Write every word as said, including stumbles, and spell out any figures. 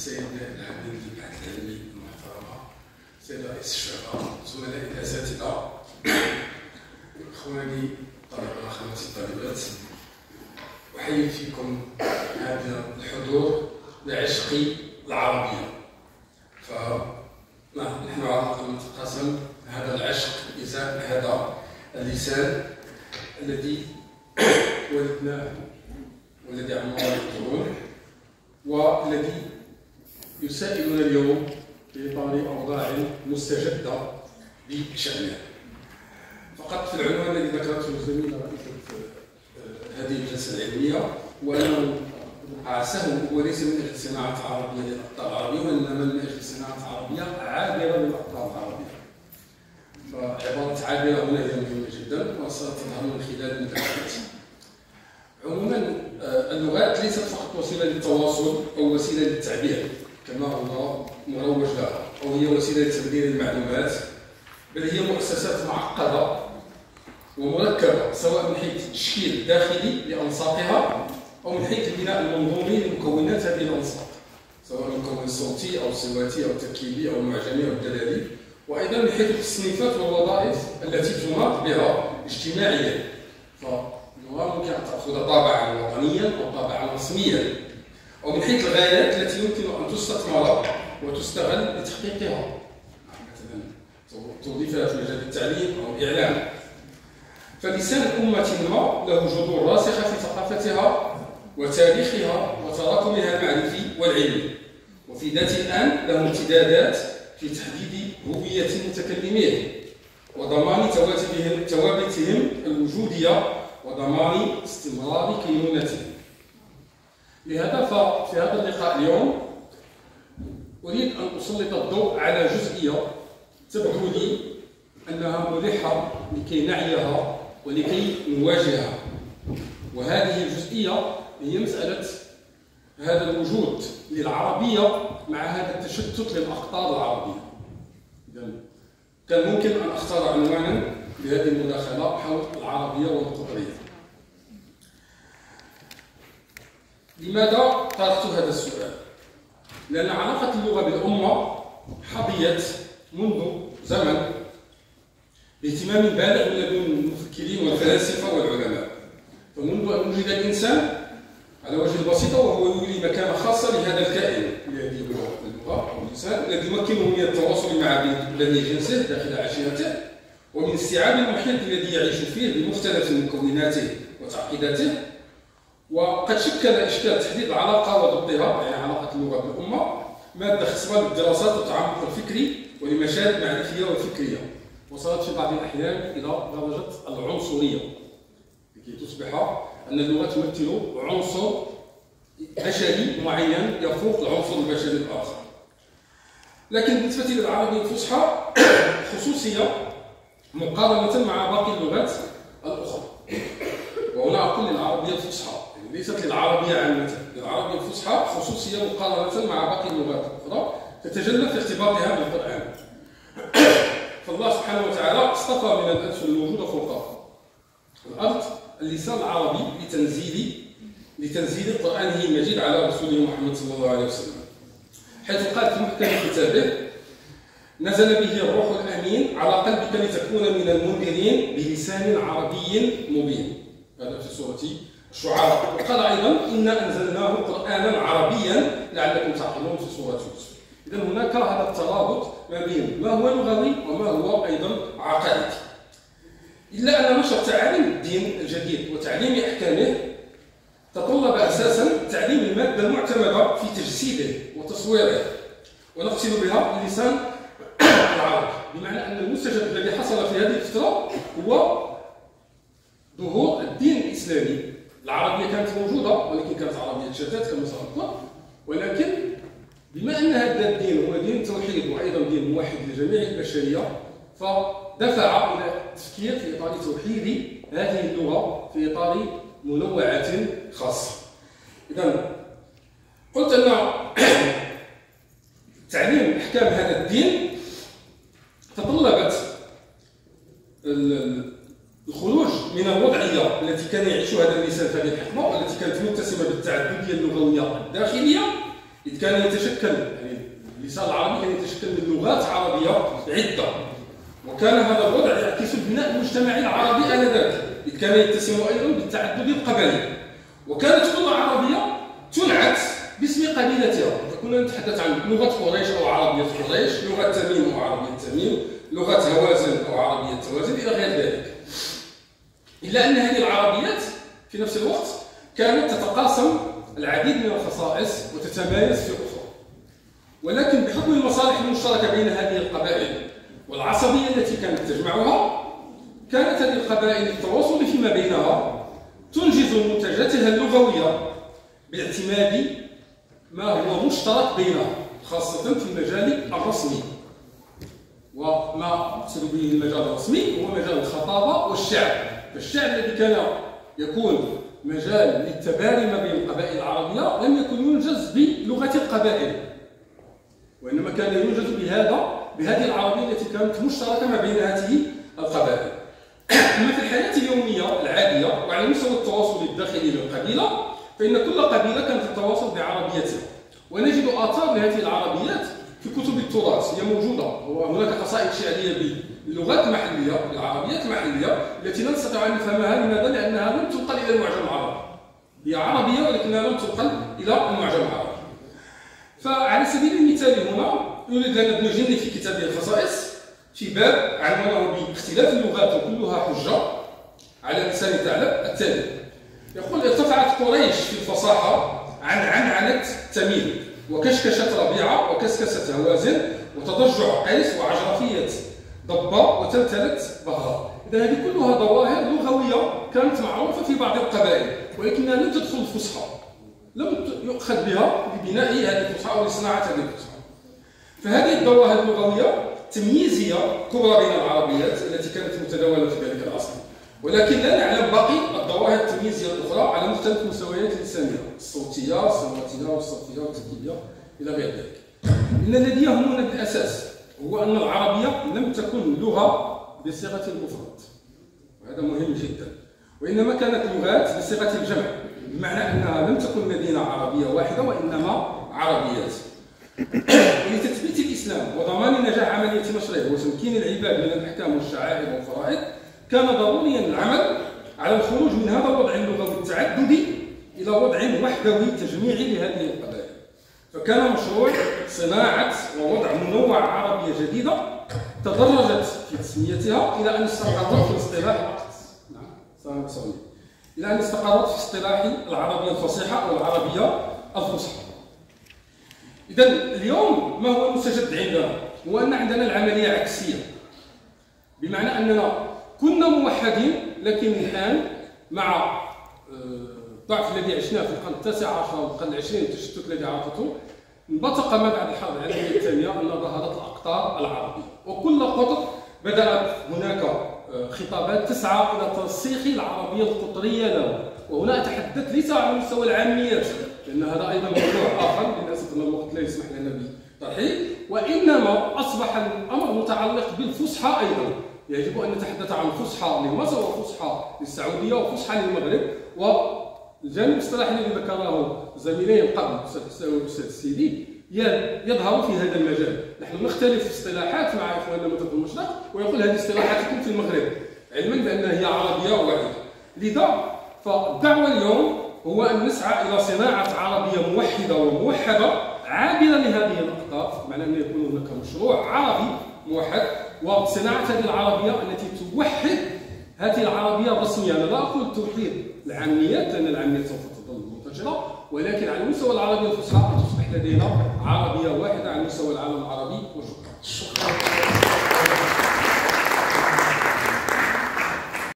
السيد العميد للبحث العلمي المحترمة، السيد رئيس الشرطة، زملائي الأساتذة، إخواني طلبة وأخواتي الطالبات، أحيي فيكم هذا الحضور بعشق العربية. فنحن على الأقل نتقاسم هذا العشق إزاء هذا اللسان الذي ولدناه والذي عمره القرون والذي يسائلنا اليوم في إطار أوضاع مستجدة بشأنه. فقط في العنوان الذي ذكرته الزميلة رئيسة هذه الجلسة العلمية، وأنه عساه وليس من أجل صناعة عربية للأقطار العربية، وإنما من أجل صناعة عربية عابرة للأقطار العربية. فعبارة عابرة هنا هي مهمة جدا وستظهر من خلال المداخلات. عموما اللغات ليست فقط وسيلة للتواصل أو وسيلة للتعبير كما هو مروج لها، أو هي وسيلة لتبديل المعلومات، بل هي مؤسسات معقدة ومركبة سواء من حيث التشكيل الداخلي لأنساقها أو من حيث البناء المنظومي لمكونات هذه الأنساق، سواء المكون الصوتي أو الصوتي أو التركيبي أو المعجمي أو الدلالي، وأيضا من حيث التصنيفات والوظائف التي تناط بها اجتماعيا. فاللغة ممكن أن تأخذ طابعا وطنيا أو طابعا رسميا، أو من حيث الغايات التي يمكن أن تستثمر وتستغل لتحقيقها، مثلا توظيفها في مجال التعليم أو الإعلام. فلسان أمة ما له جذور راسخة في ثقافتها وتاريخها وتراكمها المعرفي والعلمي، وفي ذات الآن له امتدادات في تحديد هوية المتكلمين وضمان ثوابتهم الوجودية وضمان استمرار كينونتهم. لهذا ففي هذا اللقاء اليوم أريد أن أسلط الضوء على جزئية تبدو لي أنها ملحة لكي نعيها ولكي نواجهها، وهذه الجزئية هي مسألة هذا الوجود للعربية مع هذا التشتت للأقطار العربية. إذن كان ممكن أن أختار عنوانا لهذه المداخلة حول العربية والقطرية. لماذا طرحت هذا السؤال؟ لأن علاقة اللغة بالأمة حظيت منذ زمن باهتمام بالغ من لدن المفكرين والفلاسفة والعلماء. فمنذ أن وجد الإنسان على وجه البسيطة وهو يولي مكانة خاصة لهذا الكائن لهذه اللغة أو اللسان الذي يمكنه من التواصل مع بني جنسه داخل عشيرته، ومن استيعاب المحيط الذي يعيش فيه بمختلف مكوناته وتعقيداته. وقد شكل إشكال تحديد العلاقة وضبطها، يعني علاقة اللغة بالأمة، مادة خصبة للدراسات والتعمق الفكري ولمشاهد معرفية وفكرية، وصلت في بعض الأحيان إلى درجة العنصرية، لكي تصبح أن اللغة تمثل عنصر بشري معين يفوق العنصر البشري الآخر. لكن بالنسبة للعربية الفصحى خصوصية مقارنة مع باقي اللغات الأخرى. وهنا أقول للعربية الفصحى، يعني ليست للعربية عامة، للعربية الفصحى خصوصية مقارنة مع باقي اللغات الأخرى تتجلى في ارتباطها بالقرآن. فالله سبحانه وتعالى اصطفى من الألسن الموجودة فوق الأرض اللسان العربي لتنزيل لتنزيل القرآن المجيد على رسوله محمد صلى الله عليه وسلم، حيث قال في محكم كتابه: نزل به الروح الأمين على قلبك لتكون من المنذرين بلسان عربي مبين. هذا في سورة الشعراء. وقال أيضا: إنا أنزلناه قرآنا عربيا لعلكم تعقلون في سورة يوسف. إذا هناك هذا الترابط ما بين ما هو لغوي وما هو أيضا عقائدي. إلا أن نشر تعاليم الدين الجديد وتعليم أحكامه تطلب أساسا تعليم المادة المعتمدة في تجسيده وتصويره، ونقصد بها اللسان العربي، بمعنى أن المستجد الذي حصل في هذه الفترة هو ظهور الدين الإسلامي. العربية كانت موجودة ولكن كانت عربية شتات كما سبق، ولكن بما أن هذا الدين هو دين توحيد وأيضا دين موحد لجميع البشرية، فدفع إلى التفكير في إطار توحيد هذه اللغة في إطار منوعات خاصة. إذن قلت أن تعليم أحكام هذا الدين تطلبت الخروج من الوضعية التي كان يعيشها هذا اللسان في هذه الحقبة، والتي كانت متسمة بالتعددية اللغوية الداخلية، إذ كان يتشكل يعني اللسان العربي كان يتشكل من لغات عربية عدة، وكان هذا الوضع يعكس البناء المجتمعي العربي آنذاك، إذ كان يتسم أيضا بالتعدد القبلي، وكانت كل عربية تنعت باسم قبيلتها. كنا نتحدث عن لغة قريش أو عربية قريش، لغة تميم أو عربية تميم، لغة هوازن أو عربية هوازن إلى غير ذلك. إلا أن هذه العربيات في نفس الوقت كانت تتقاسم العديد من الخصائص وتتمايز في أخرى، ولكن بحكم المصالح المشتركة بين هذه القبائل والعصبية التي كانت تجمعها، كانت هذه القبائل التواصل فيما بينها تنجز منتجاتها اللغوية باعتماد ما هو مشترك بينها، خاصة في المجال الرسمي. وما أقصد به المجال الرسمي هو مجال الخطابة والشعر. فالشعر الذي كان يكون مجال للتباري ما بين القبائل العربية لم يكن ينجز بلغة القبائل، وإنما كان ينجز بهذا بهذه العربية التي كانت مشتركة ما بين هذه القبائل. أما في الحياة اليومية العادية وعلى مستوى التواصل الداخلي للقبيلة، فإن كل قبيلة كانت تتواصل بعربيتها، ونجد آثار لهذه العربيات في كتب التراث، هي موجودة، وهناك قصائد شعرية بلغات محلية بالعربيات المحلية التي لا نستطيع أن نفهمها. لماذا؟ لأنها لم تنقل إلى المعجم العربي، هي عربية ولكنها لم تنقل إلى المعجم العربي. فعلى سبيل المثال هنا يريد لنا ابن جني في كتابه الخصائص في باب عنوانه باختلاف اللغات وكلها حجة على لسان ثعلب التالي، يقول: ارتفعت قريش في الفصاحة عن عنعنة تميم، وكشكشة ربيعة، وكسكسة هوازن، وتضجع قيس، وعجرفية ضبة، وتلتلة بهرة. إذا هذه كلها ظواهر لغوية كانت معروفة في بعض القبائل، ولكنها لم تدخل الفصحى، لم يؤخذ بها لبناء هذه الفصحى أو لصناعة هذه الفصحى. فهذه الظواهر اللغوية تمييزية كبرى بين العربيات التي كانت متداولة في ذلك العصر، ولكن لا نعلم باقي الظواهر التمييزية الأخرى على مختلف المستويات اللسانية، الصوتية، الصوتية والصوتية والتركيبية إلى غير ذلك. إن الذي يهمنا بالأساس هو أن العربية لم تكن لغة بصيغة المفرد، وهذا مهم جدا، وإنما كانت لغات بصيغة الجمع، بمعنى أنها لم تكن مدينة عربية واحدة وإنما عربيات. ولتثبيت الإسلام وضمان نجاح عملية نشره وتمكين العباد من الأحكام والشعائر والفرائض، كان ضروريا العمل على الخروج من هذا الوضع اللغوي التعددي إلى وضع وحدوي تجميعي لهذه القبائل. فكان مشروع صناعة ووضع منوع عربية جديدة تدرجت في تسميتها إلى أن استقرت في اصطلاح نعم إلى أن استقرت في اصطلاح العربية الفصيحة أو العربية الفصحى. إذا اليوم ما هو المستجد عندنا؟ هو أن عندنا العملية عكسية، بمعنى أننا كنا موحدين، لكن الآن مع الضعف الذي عشناه في القرن التاسع عشر والقرن العشرين والتشتت الذي عرفته، انبثق ما بعد الحرب العالمية الثانية أن ظهرت الأقطار العربية، وكل قطر بدأت هناك خطابات تسعى إلى ترسيخ العربية القطرية له. وهنا أتحدث ليس على مستوى العاميات، لأن هذا أيضا موضوع آخر للأسف أن الوقت لا يسمح لنا بطرحه، وإنما أصبح الأمر متعلق بالفصحى أيضا. يجب أن نتحدث عن فصحى لمصر وفصحى للسعودية وفصحى للمغرب. والجانب الاصطلاحي الذي ذكره زميلي قبل الأستاذ حساوي والأستاذ السيدي يظهر في هذا المجال. نحن نختلف في اصطلاحات مع إخواننا من طرف المشرق، ويقول هذه الاصطلاحات تكون في المغرب، علما بأنها هي عربية واحدة. لذا فالدعوة اليوم هو أن نسعى إلى صناعة عربية موحدة وموحدة عابرة لهذه الأقطار، بمعنى أن يكون هناك مشروع عربي موحد، وصناعة هذه العربية التي توحد هذه العربية الرسمية. أنا لا أقول توحيد العاميات، لأن العاميات سوف تظل منتشرة، ولكن على مستوى العربية الفصحى أن تصبح لدينا عربية واحدة على مستوى العالم العربي. وشكرا.